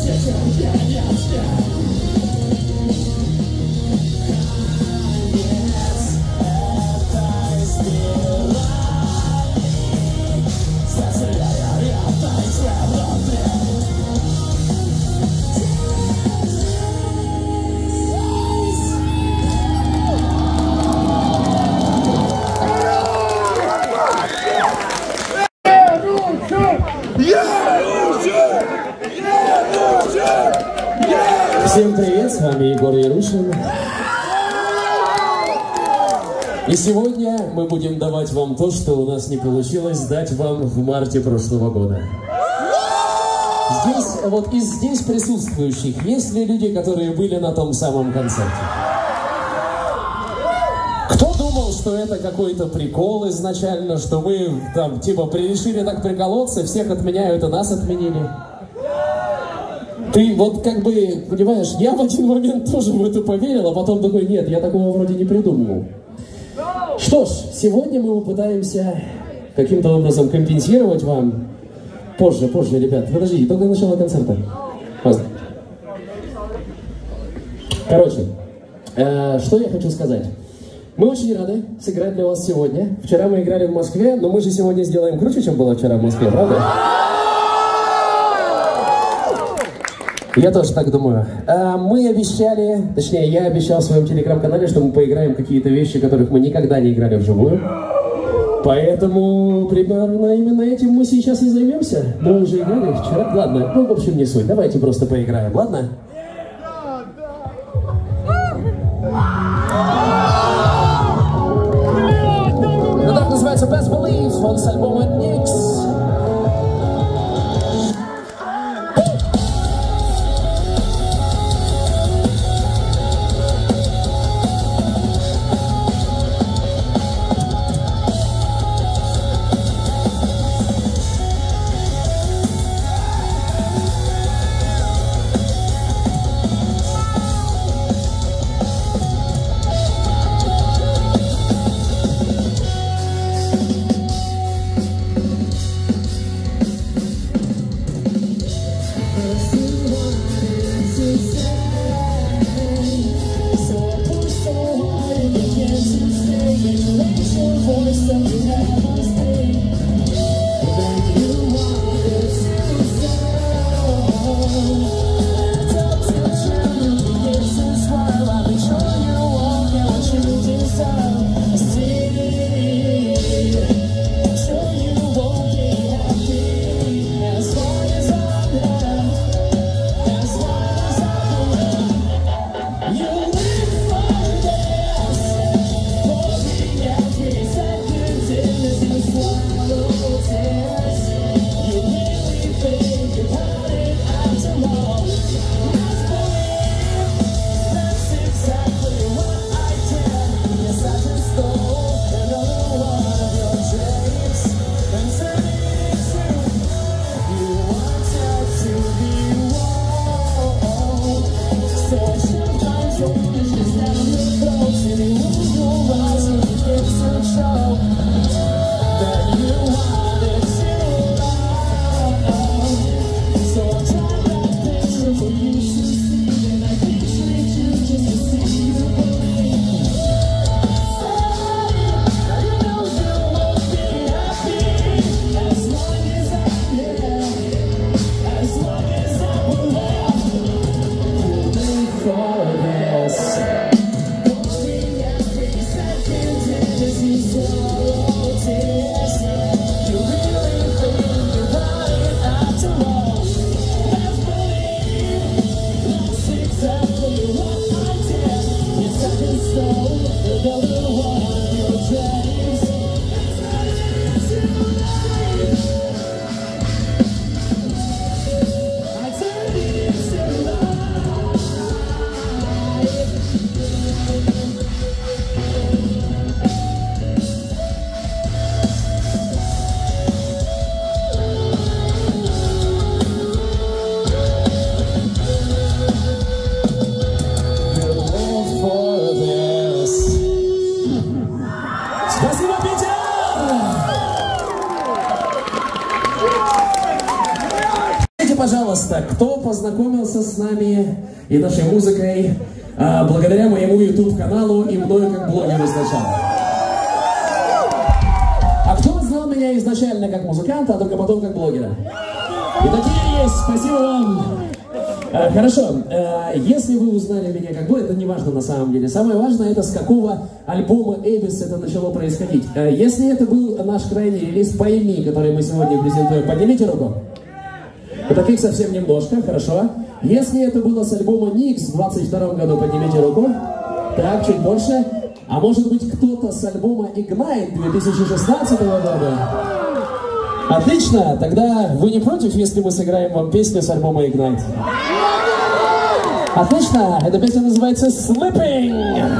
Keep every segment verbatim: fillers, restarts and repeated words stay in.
Всем привет, с вами Егор Ярушин. И сегодня мы будем давать вам то, что у нас не получилось дать вам в марте прошлого года. Здесь, вот из здесь присутствующих, есть ли люди, которые были на том самом концерте? Кто думал, что это какой-то прикол изначально, что мы там типа решили так приколоться, всех отменяют, и нас отменили? Ты вот как бы, понимаешь, я в один момент тоже в это поверил, а потом такой, нет, я такого вроде не придумывал. Что ж, сегодня мы попытаемся каким-то образом компенсировать вам. Позже, позже, ребят, подождите, только начало концерта. Поздно. Короче, э, что я хочу сказать. Мы очень рады сыграть для вас сегодня. Вчера мы играли в Москве, но мы же сегодня сделаем круче, чем было вчера в Москве, правда? Я тоже так думаю. Мы обещали, точнее, я обещал в своем телеграм-канале, что мы поиграем какие-то вещи, которых мы никогда не играли вживую. Поэтому примерно именно этим мы сейчас и займемся. Мы уже играли вчера. Ладно, ну, в общем, не суть. Давайте просто поиграем, ладно? Ну, так называется Best Believe, он с альбома Nix. пожалуйста, кто познакомился с нами и нашей музыкой а, благодаря моему YouTube-каналу и мною как блогеру сначала? А кто знал меня изначально как музыканта, а только потом как блогера? И такие есть, спасибо вам. А, хорошо, а, если вы узнали меня как блогера, это не важно на самом деле. Самое важное, это с какого альбома Эбис это начало происходить. А, если это был наш крайний релиз «Пойми», который мы сегодня презентуем, поднимите руку. Таких совсем немножко, хорошо. Если это было с альбома Никс в двадцать втором году, поднимите руку. Так, чуть больше. А может быть кто-то с альбома Ignite две тысячи шестнадцатого года? Отлично, тогда вы не против, если мы сыграем вам песню с альбома Ignite? Отлично, эта песня называется «Sleeping».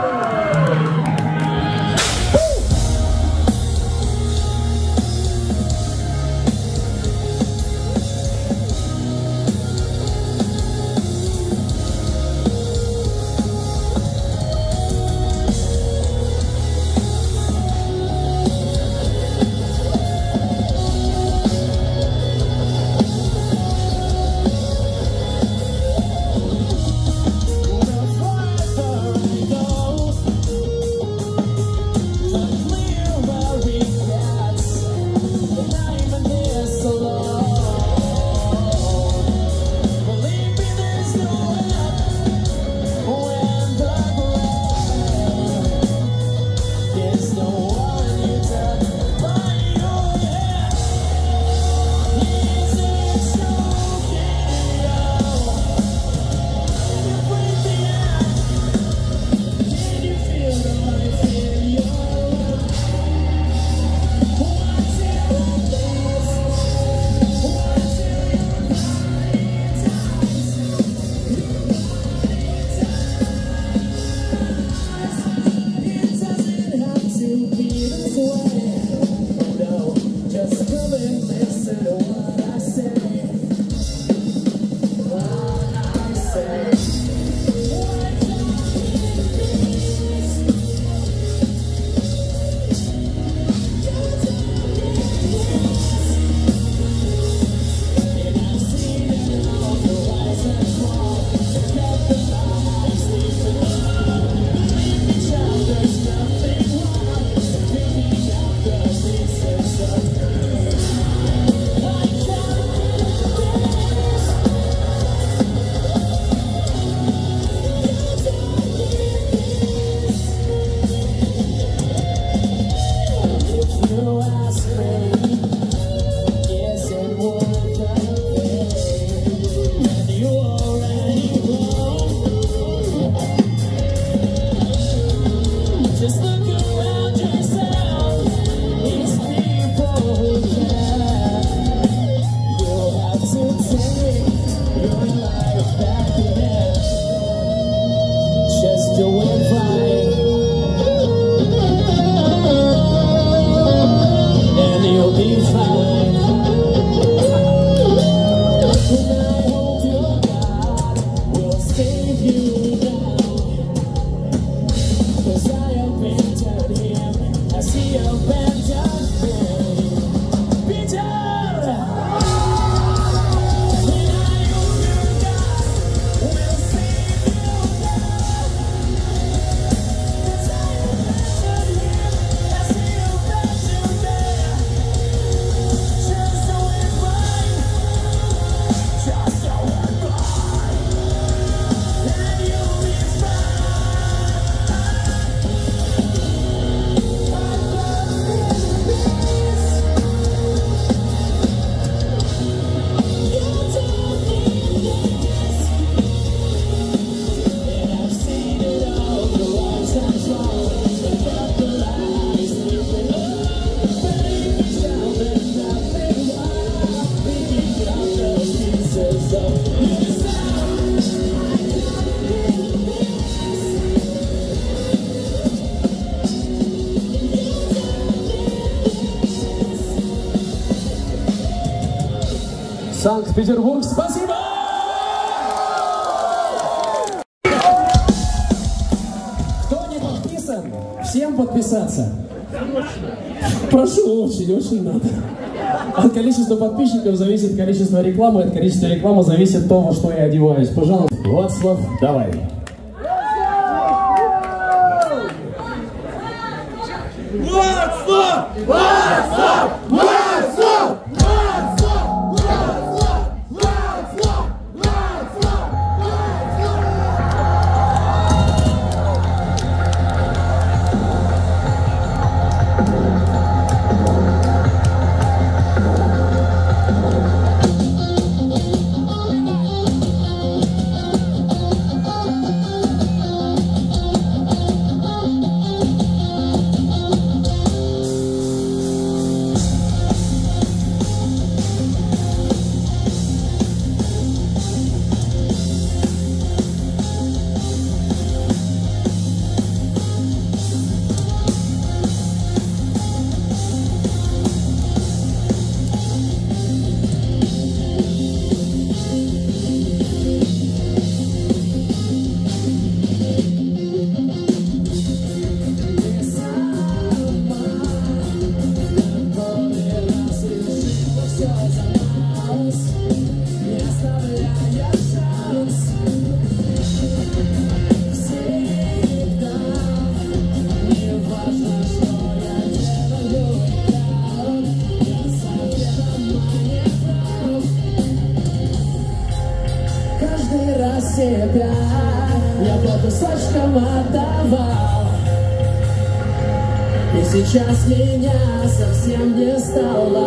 Санкт-Петербург, спасибо! Кто не подписан, всем подписаться. Прошу, очень, очень надо. От количества подписчиков зависит количество рекламы, от количества рекламы зависит то, во что я одеваюсь. Пожалуйста, Вацлав, давай. Вацлав! Вацлав! Вацлав! Себя я по кусочкам отдавал, и сейчас меня совсем не стало.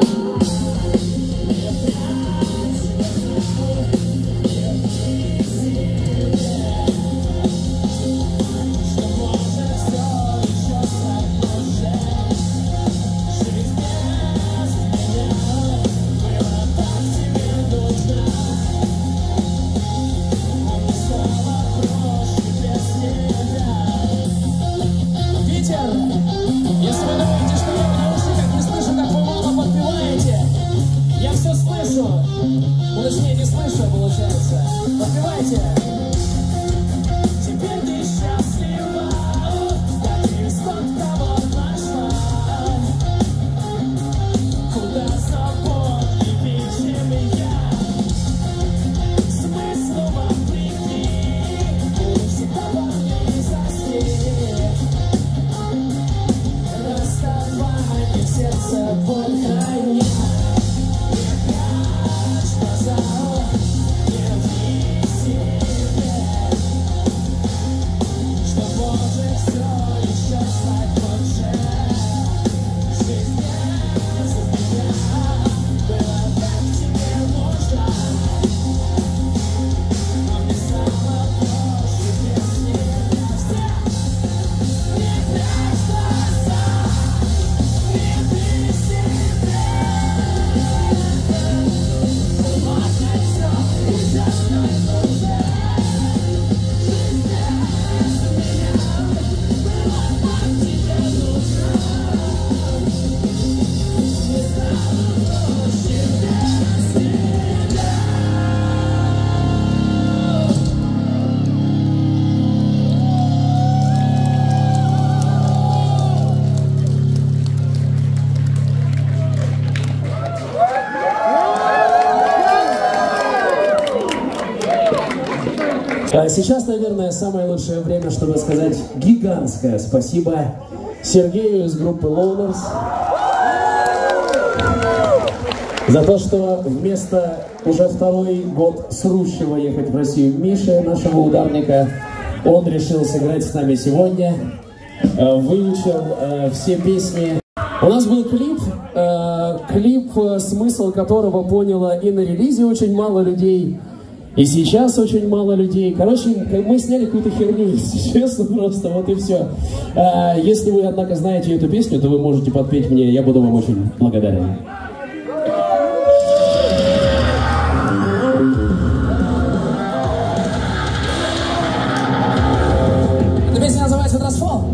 Сейчас, наверное, самое лучшее время, чтобы сказать гигантское спасибо Сергею из группы Loners за то, что вместо уже второй год срущего ехать в Россию Миши, нашего ударника, он решил сыграть с нами сегодня, выучил э, все песни. У нас был клип, э, клип, смысл которого поняло и на релизе очень мало людей, и сейчас очень мало людей. Короче, мы сняли какую-то херню, если честно, просто вот и все. А, если вы, однако, знаете эту песню, то вы можете подпеть мне, я буду вам очень благодарен. Эта песня называется «Трансфол».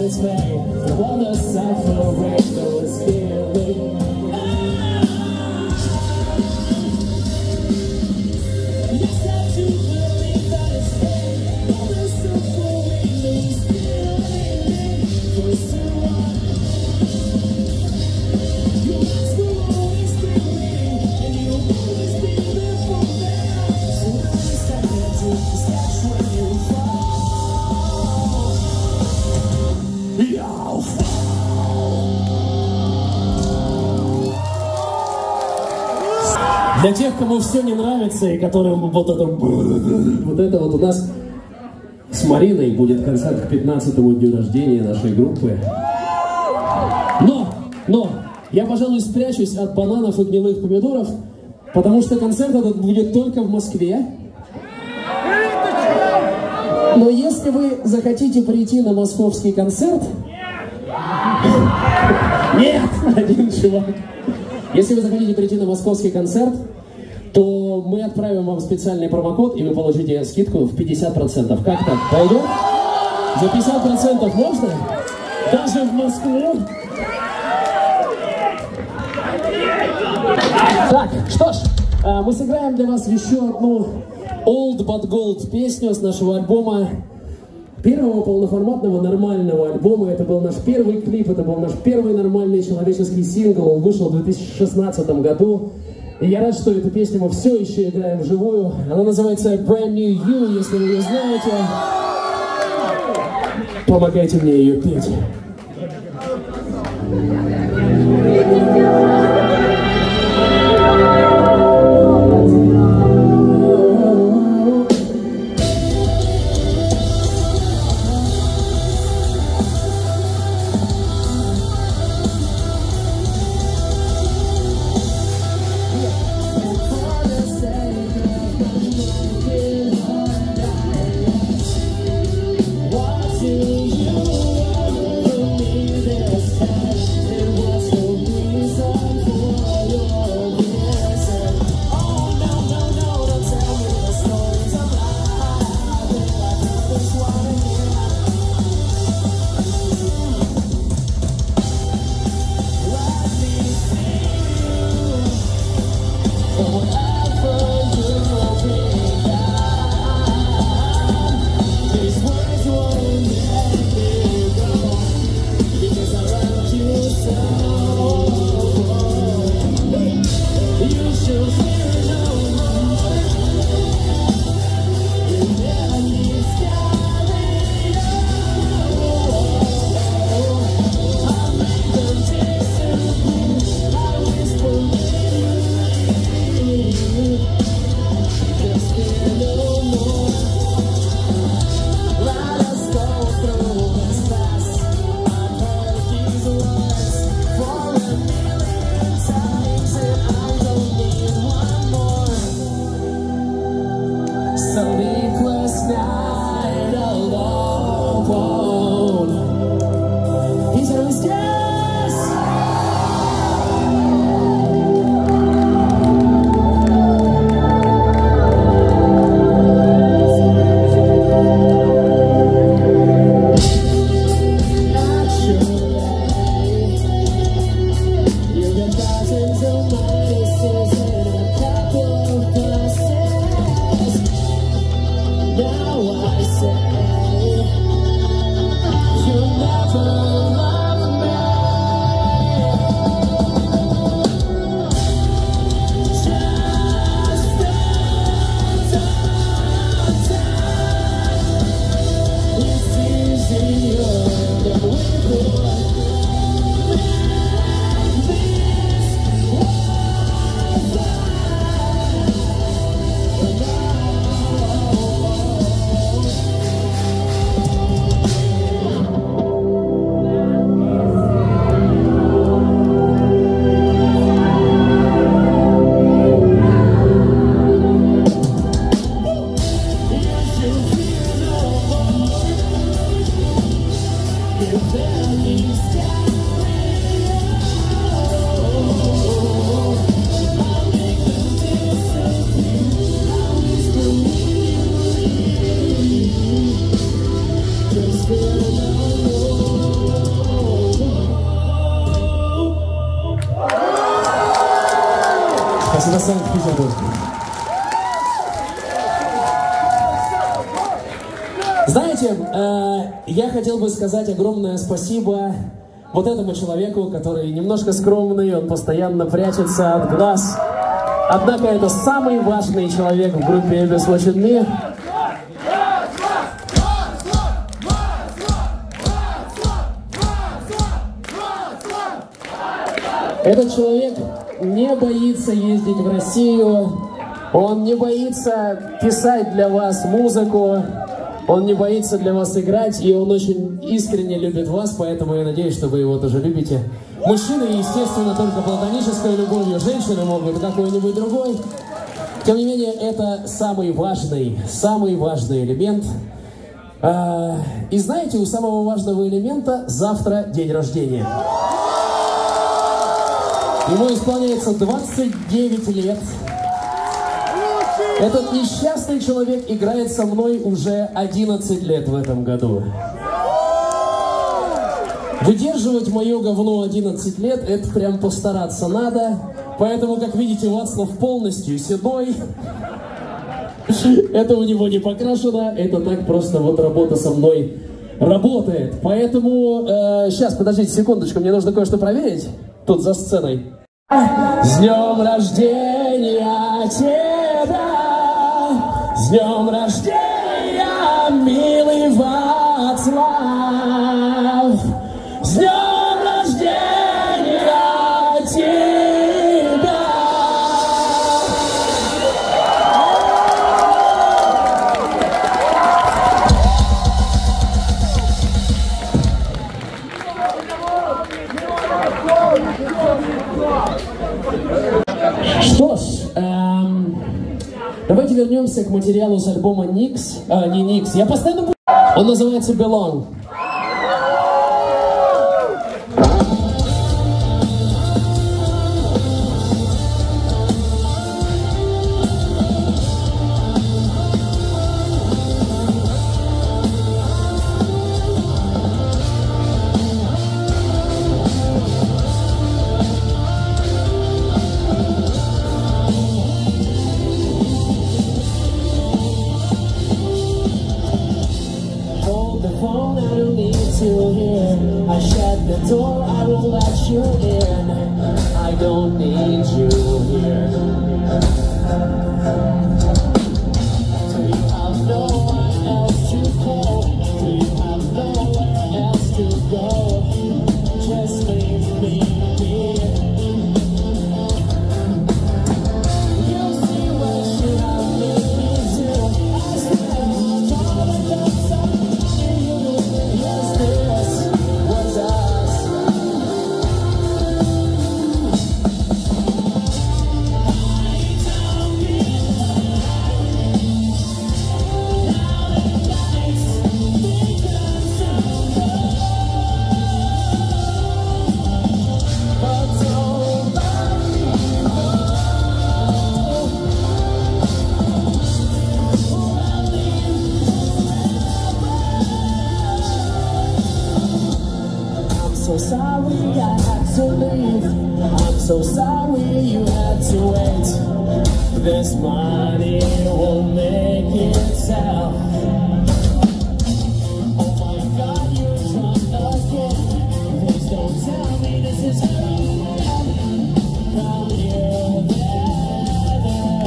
its way. From all the suffering, there was healing. Yes, I do believe that it's fate. All the suffering, there was healing. For someone, your eyes will always be clean, and you'll always be beautiful there. So don't step into the steps when you fall. Для тех, кому все не нравится и которым вот это вот это вот у нас с Мариной будет концерт к пятнадцатому дню рождения нашей группы. Но, но, я, пожалуй, спрячусь от бананов и гнилых помидоров, потому что концерт этот будет только в Москве. Но если вы захотите прийти на московский концерт... Нет! Один чувак. Если вы захотите прийти на московский концерт, то мы отправим вам специальный промокод, и вы получите скидку в пятьдесят процентов. Как так? Пойдет? За пятьдесят процентов можно? Даже в Москву? Так, что ж, мы сыграем для вас еще одну Old But Gold песню с нашего альбома, первого полноформатного нормального альбома. Это был наш первый клип, это был наш первый нормальный человеческий сингл. Он вышел в две тысячи шестнадцатом году. И я рад, что эту песню мы все еще играем вживую. Она называется Brand New You, если вы ее знаете. Помогайте мне ее петь. Watching you Спасибо, Санкт-Петербург. Знаете, э, я хотел бы сказать огромное спасибо вот этому человеку, который немножко скромный, он постоянно прячется от глаз. Однако это самый важный человек в группе Abyss Watch With Me. Этот человек не боится ездить в Россию, он не боится писать для вас музыку, он не боится для вас играть, и он очень искренне любит вас, поэтому я надеюсь, что вы его тоже любите. Мужчины, естественно, только платонической любовью, женщины могут какой-нибудь другой. Тем не менее, это самый важный, самый важный элемент. И знаете, у самого важного элемента завтра день рождения. Ему исполняется двадцать девять лет. Этот несчастный человек играет со мной уже одиннадцать лет в этом году. Выдерживать мое говно одиннадцать лет, это прям постараться надо. Поэтому, как видите, Вацлав полностью седой. Это у него не покрашено, это так просто вот работа со мной работает. Поэтому, э, сейчас, подождите секундочку, мне нужно кое-что проверить. Тут за сценой. С днем рождения тебя! С днем рождения, милый Вацлав! С днем рождения тебя! Что ж, эм, давайте вернемся к материалу с альбома Никс. А, не Никс, я постоянно... Он называется Belong. I shut the door, I will let you in. I don't need you here. Do you have nowhere else to go? Do you have nowhere else to go? Just leave me be. You see what you have made me do. I swear I'm gonna do something you do. Yes, this was us. So sorry I had to leave. I'm so sorry you had to wait. This money won't make itself. Oh my God, you're drunk again. Please don't tell me this is happening. From here, there, there.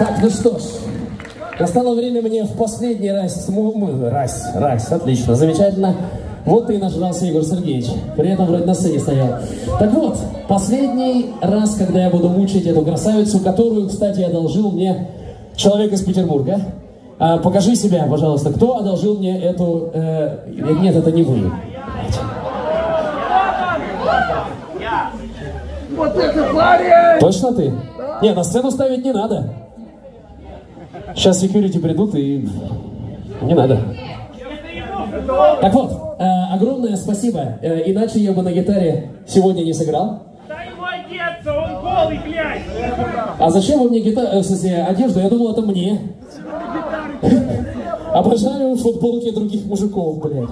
Так, ну что ж, настало время мне в последний раз, раз, раз, отлично, замечательно. Вот ты и нажрался, Егор Сергеевич, при этом вроде на сцене стоял. Так вот, последний раз, когда я буду мучить эту красавицу, которую, кстати, одолжил мне человек из Петербурга. А, покажи себя, пожалуйста, кто одолжил мне эту... Э, нет, это не вы. Вот это парень! Точно ты? Нет, на сцену ставить не надо. Сейчас секьюрити придут и... Не надо. Так вот, э, огромное спасибо. Э, иначе я бы на гитаре сегодня не сыграл. Дай ему одеться, он голый, блядь! А зачем вы мне гитару, э, в смысле, одежду? Я думал, это мне. Обожаю футболки других мужиков, блядь.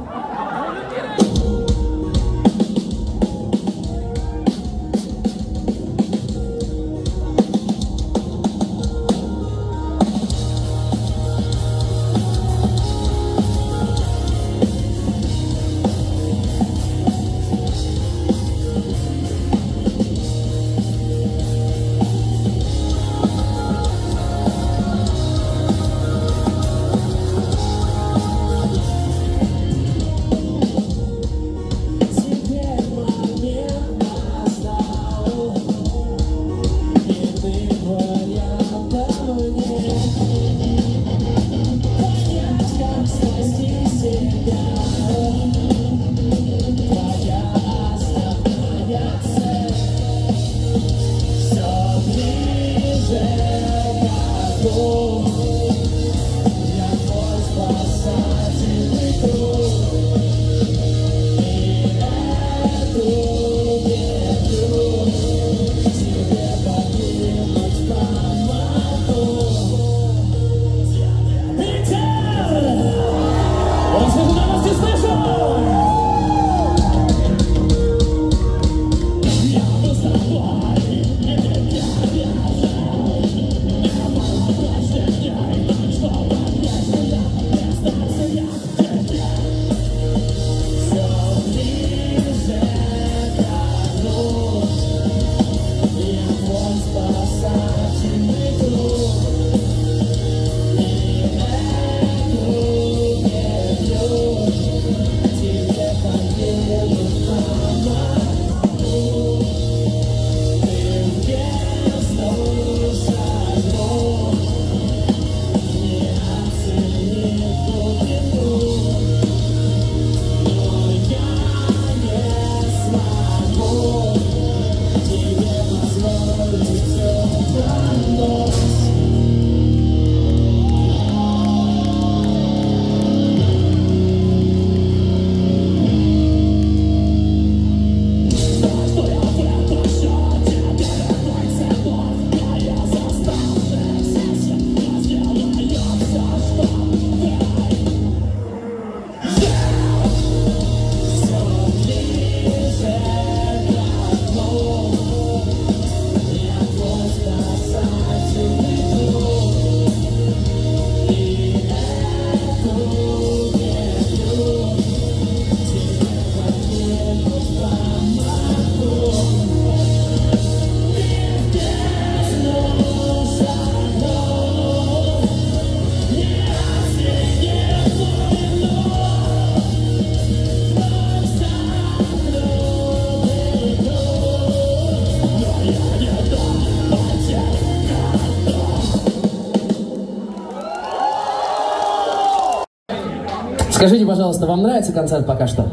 Скажите, пожалуйста, вам нравится концерт пока что?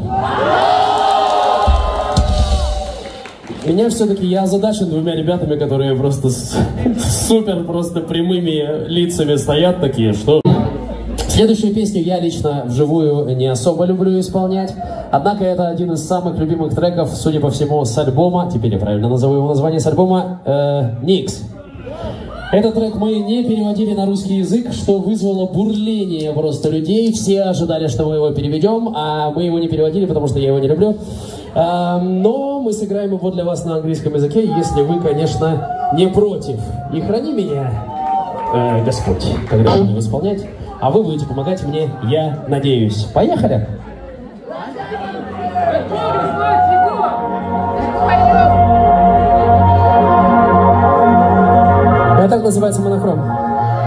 Меня все-таки, я озадачен двумя ребятами, которые просто с, супер просто прямыми лицами стоят такие, что... Следующую песню я лично вживую не особо люблю исполнять, однако это один из самых любимых треков, судя по всему, с альбома, теперь я правильно назову его название, с альбома э, «Никс». Этот трек мы не переводили на русский язык, что вызвало бурление просто людей. Все ожидали, что мы его переведем, а мы его не переводили, потому что я его не люблю. Но мы сыграем его для вас на английском языке, если вы, конечно, не против. И храни меня, э, Господь, когда я буду исполнять, а вы будете помогать мне, я надеюсь. Поехали! Это так называется монохром.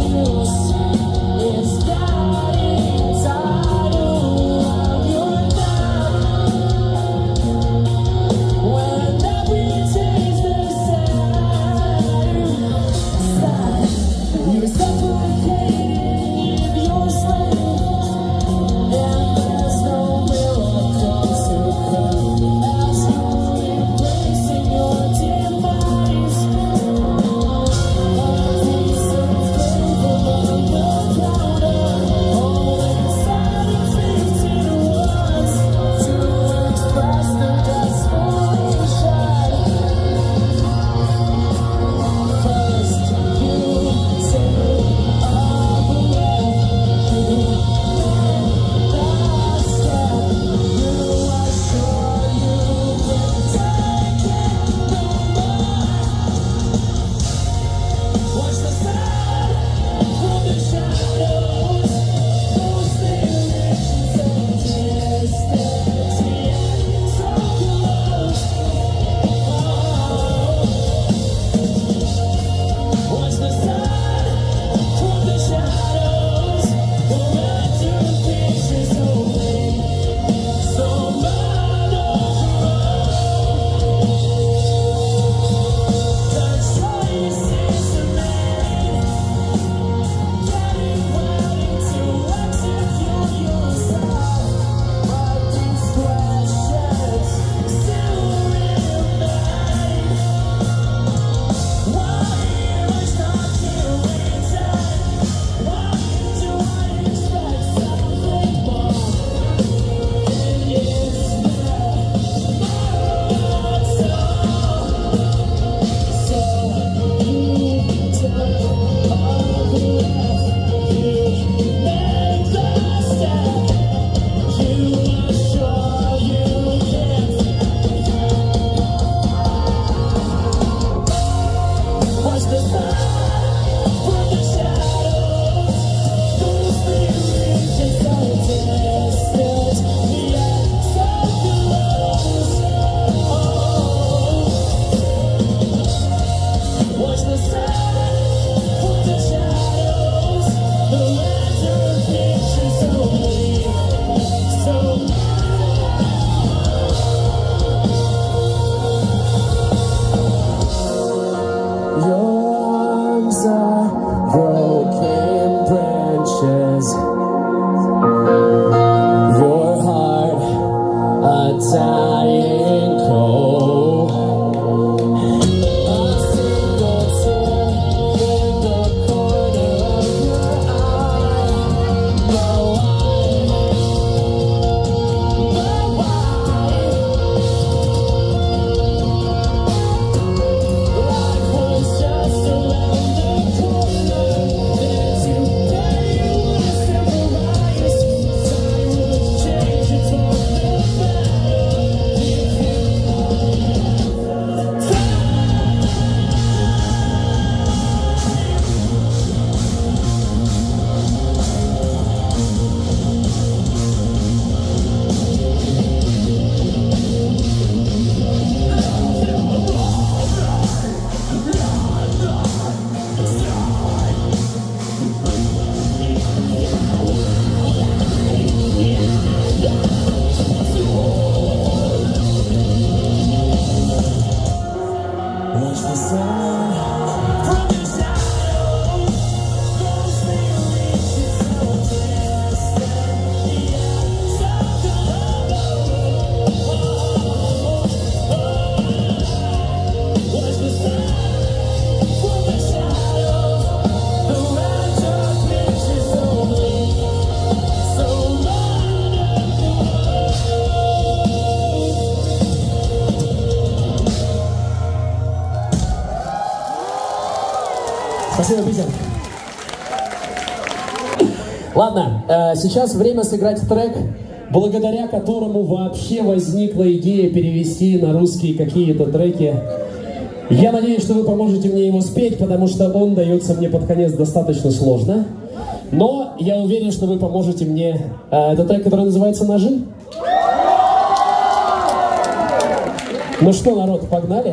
Спасибо, Питер. Ладно, э, сейчас время сыграть трек, благодаря которому вообще возникла идея перевести на русский какие-то треки. Я надеюсь, что вы поможете мне его спеть, потому что он дается мне под конец достаточно сложно. Но я уверен, что вы поможете мне. Э, это трек, который называется «Ножи». Ну что, народ, погнали?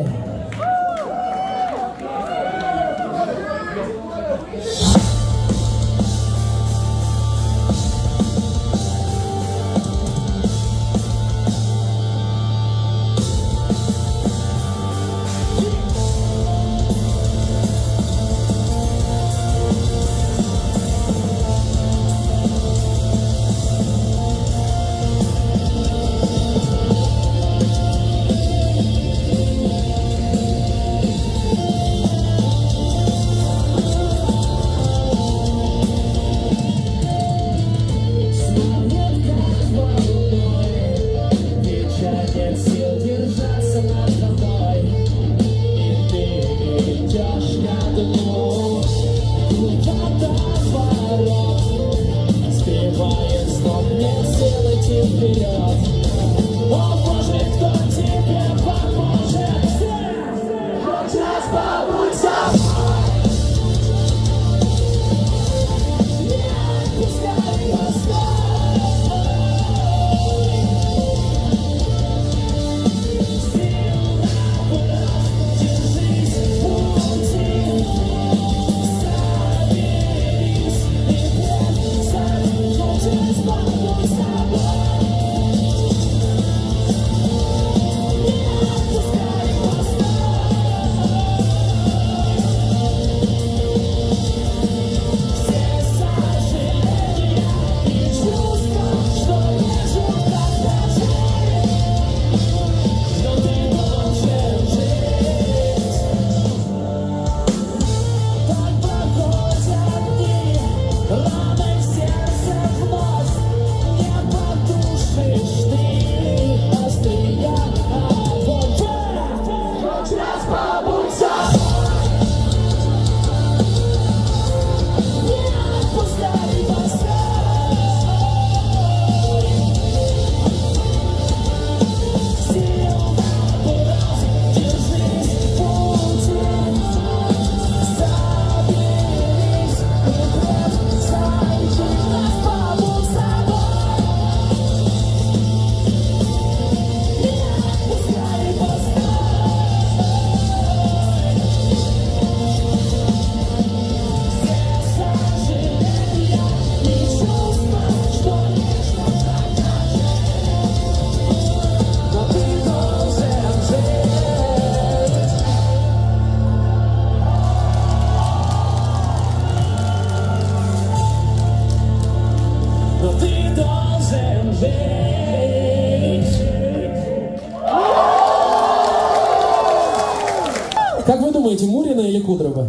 думаете, Мурина или Кудрово?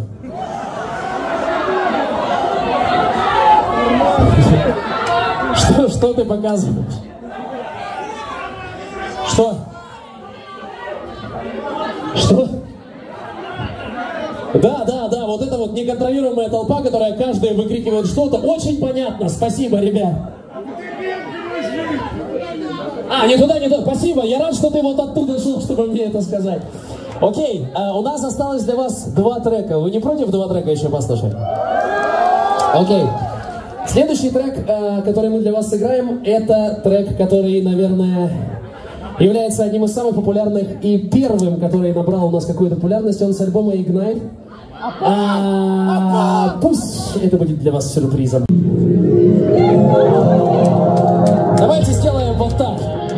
Что, что ты показываешь? Что? Что? Да, да, да, вот это вот неконтролируемая толпа, которая каждая выкрикивает что-то. Очень понятно, спасибо, ребят. А, не туда, не туда, спасибо, я рад, что ты вот оттуда шел, чтобы мне это сказать. Окей, а у нас осталось для вас два трека. Вы не против два трека еще послушать? Окей. Следующий трек, который мы для вас сыграем, это трек, который, наверное, является одним из самых популярных и первым, который набрал у нас какую-то популярность. Он с альбома Ignite. А, пусть это будет для вас сюрпризом. Давайте сделаем вот так.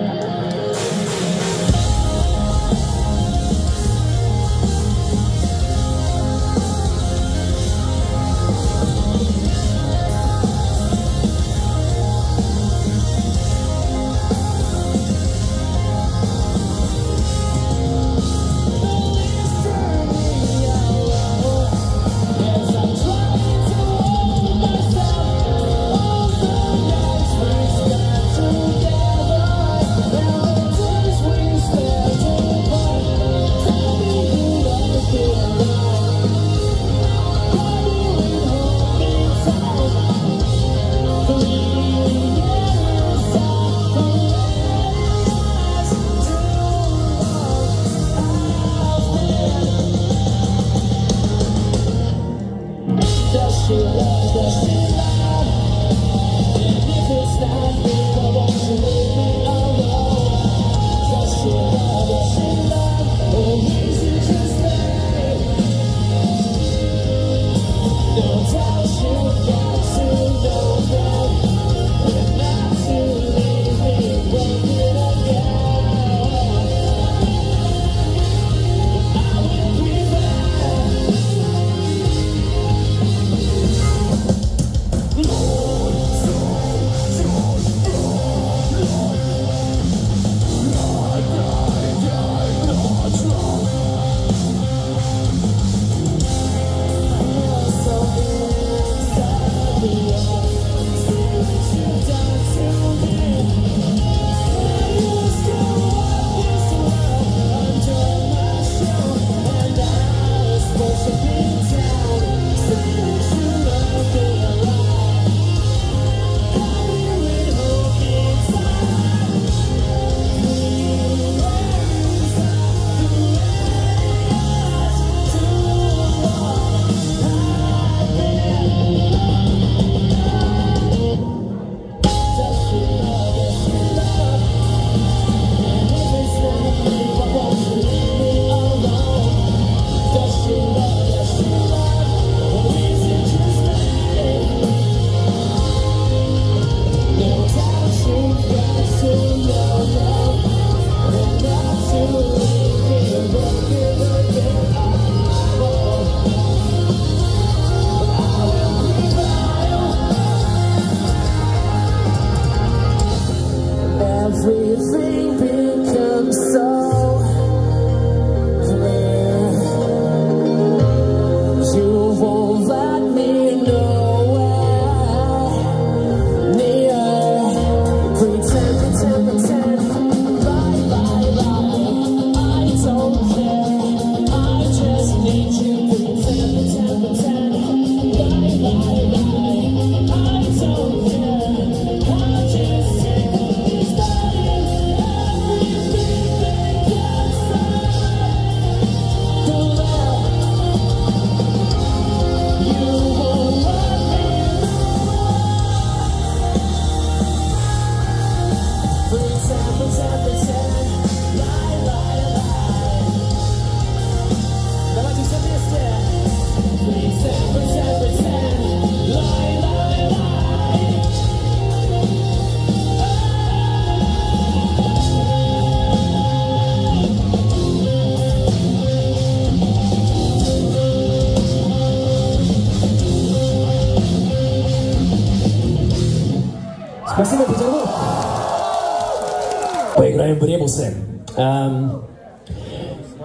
Спасибо, Петербург. Поиграем в ребусы. Эм,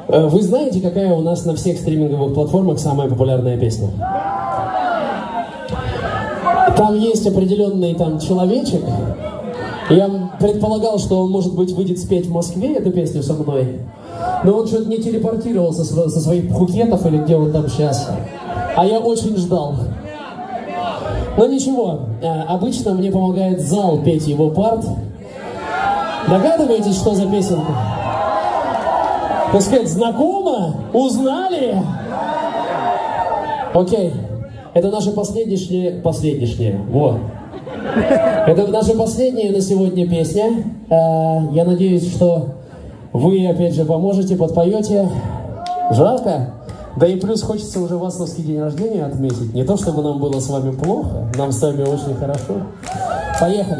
Вы знаете, какая у нас на всех стриминговых платформах самая популярная песня? Там есть определенный там человечек. Я предполагал, что он, может быть, выйдет спеть в Москве эту песню со мной. Но он что-то не телепортировался со своих Пхукетов или где он там сейчас. А я очень ждал. Но ничего, обычно мне помогает зал петь его парт. Догадываетесь, что за песенка? Так сказать, знакомо? Узнали? Окей. Это наше последнее... Последнее. Во. Это наша последняя на сегодня песня. Я надеюсь, что вы, опять же, поможете, подпоете. Жарко. Да и плюс хочется уже Васловский день рождения отметить. Не то, чтобы нам было с вами плохо, нам с вами очень хорошо. Поехали.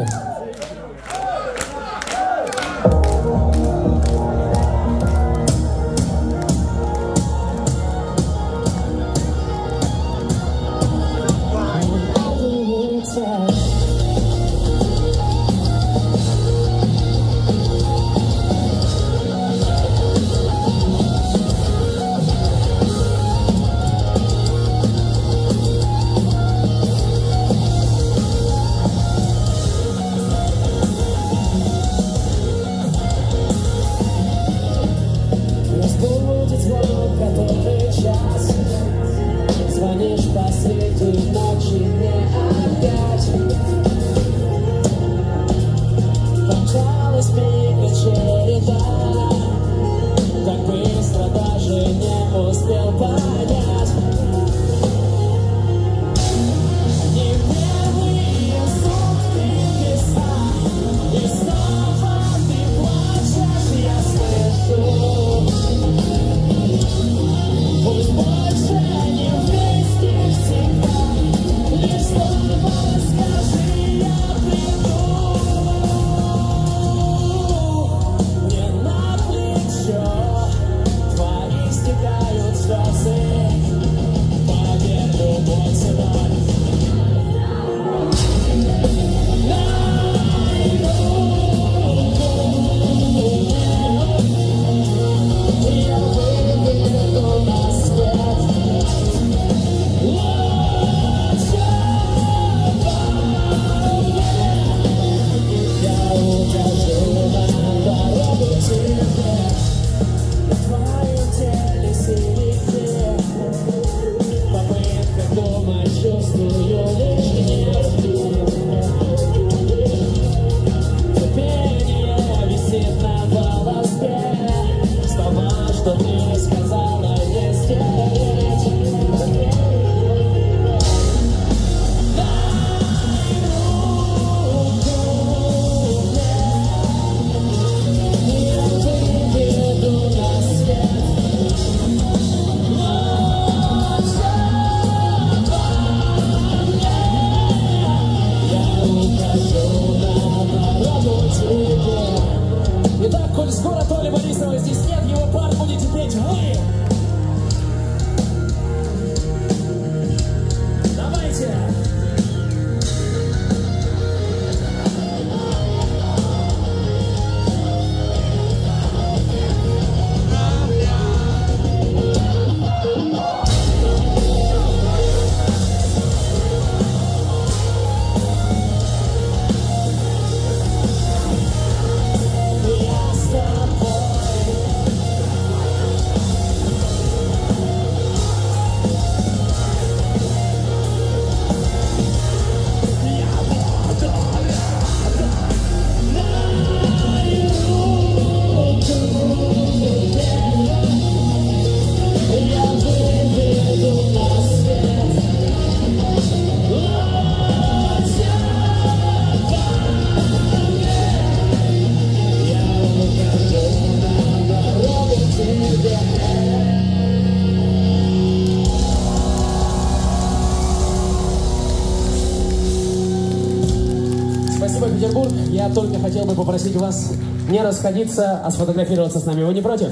Петербург, я только хотел бы попросить вас не расходиться, а сфотографироваться с нами. Вы не против?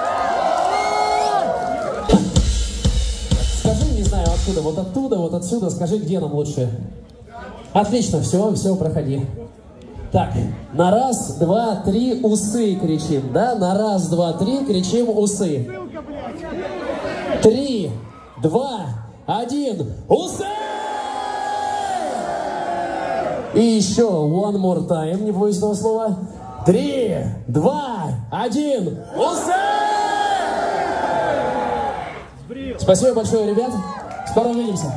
Скажи, не знаю, откуда, вот оттуда, вот отсюда, скажи, где нам лучше. Отлично, все, все, проходи. Так, на раз, два, три, усы кричим, да? На раз, два, три, кричим усы. Три, два, один, усы! И еще one more time, не боюсь этого слова. Три, два, один, усы! Спасибо большое, ребят. Скоро увидимся.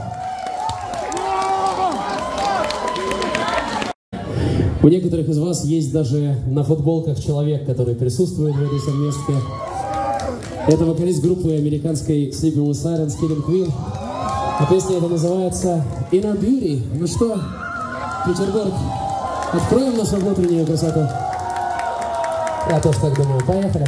У некоторых из вас есть даже на футболках человек, который присутствует в этой совместке. Это вокалист группы американской Sleeping with Sirens Killing Queen. А песня эта называется Inner Beauty. Ну что, Петербург, откроем нашу внутреннюю красоту? Я тоже так думаю. Поехали.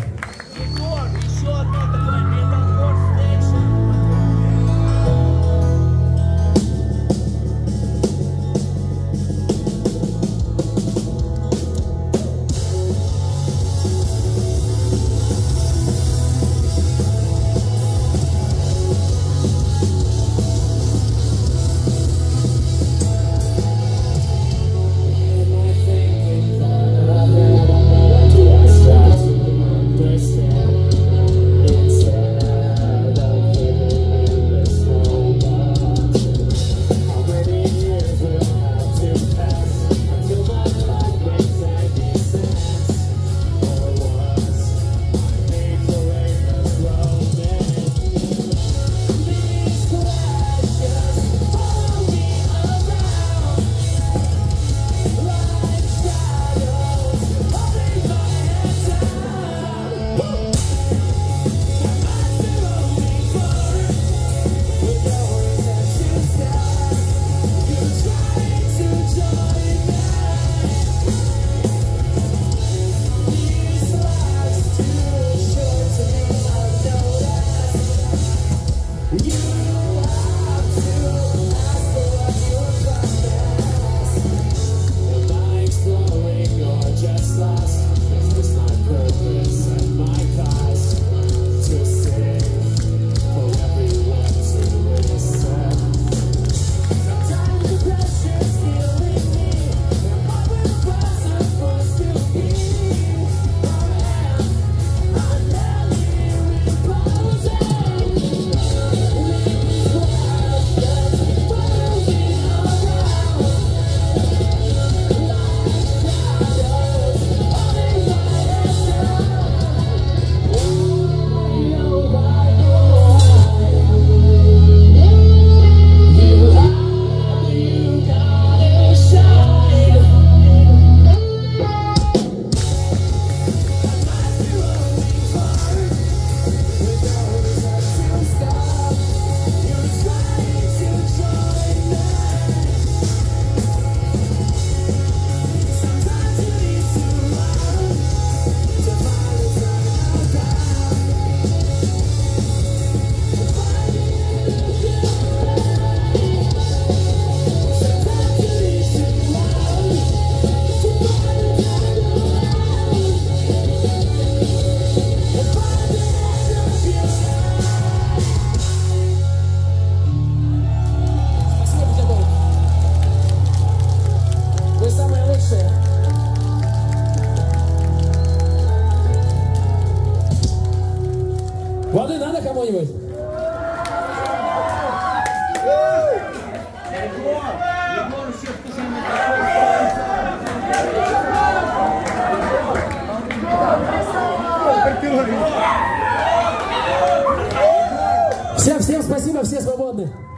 Воды надо кому-нибудь? Всем, всем спасибо, все свободны.